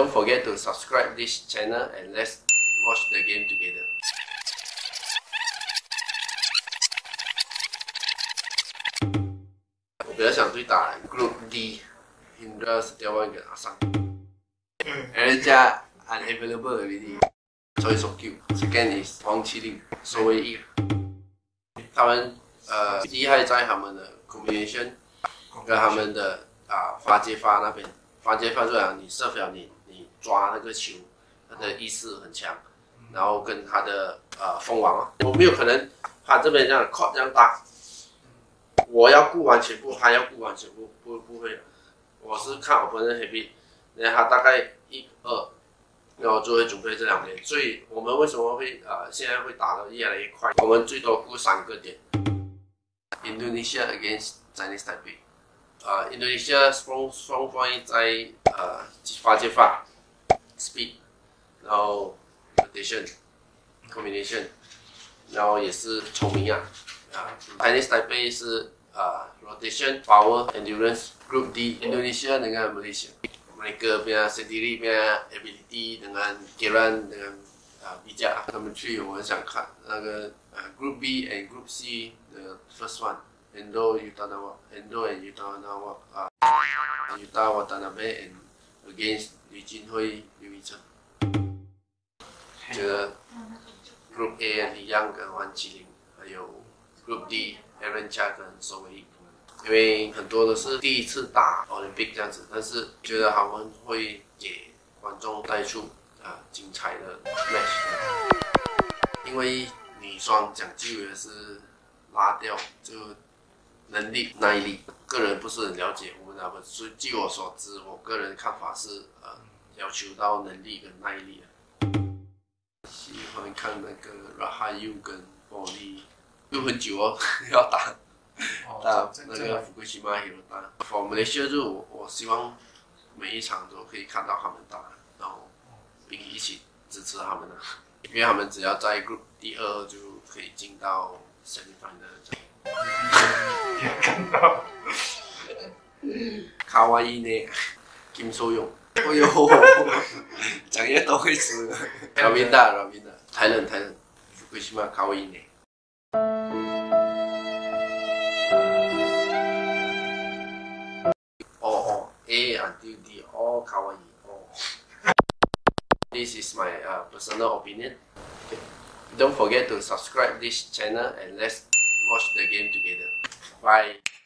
Don't forget to subscribe this channel and let's watch the game together. 我比较想对打 Group D Indra Setiawan 跟阿桑，人家 unavailable already， 所以手 Q。Second is 黄麒麟、苏威毅，他们厉害在他们的 combination 跟他们的发接发那边，发接发就讲你射表你抓那个球，他的意识很强，然后跟他的封网我没有可能他这边这样 court 这样打。我要顾完全部，他要顾完全部，不会的。我是看我本人 happy， 然后他大概1、2，然后就会准备这2边。所以我们为什么会现在会打得越来越快？我们最多顾3个点。Indonesia against Chinese Taipei。Indonesia strong point 在发接发 speed， 然后 rotation combination， 然后也是聪明Chinese Taipei 是rotation, power, endurance, Group D, Indonesia dengan Malaysia. Mereka punya sendiri punya ability dengan Kiran dengan bijak. 他们去我很想看那个Group B and Group C the first one. Endo and Yuta Watanabe and against 李金辉、刘一成。觉得 Group A 李阳跟王麒麟，还有 Group D Aaron Chia 跟周伟毅。因为很多都是第一次打 Olympic 这样子，但是觉得他们会给观众带出精彩的 match。因为女双讲究的是拉掉，就能力、耐力。个人不是很了解我们那边，所以据我所知，我个人看法是要求到能力跟耐力的。喜欢看那个 Rahayu 跟 Bolly， 又很久要打。那个福克西马也有打。For Malaysia 就我希望每一场都可以看到他们打，然后并一起支持他们因为他们只要在 Group 第2就可以进到 semi-final。看到。卡哇伊呢？金素勇。哎呦，讲越多会死。Ravinda， Thailand， 福克西马卡哇伊呢？A until D, all kawaii. All. This is my personal opinion. Okay. Don't forget to subscribe this channel and let's watch the game together. Bye.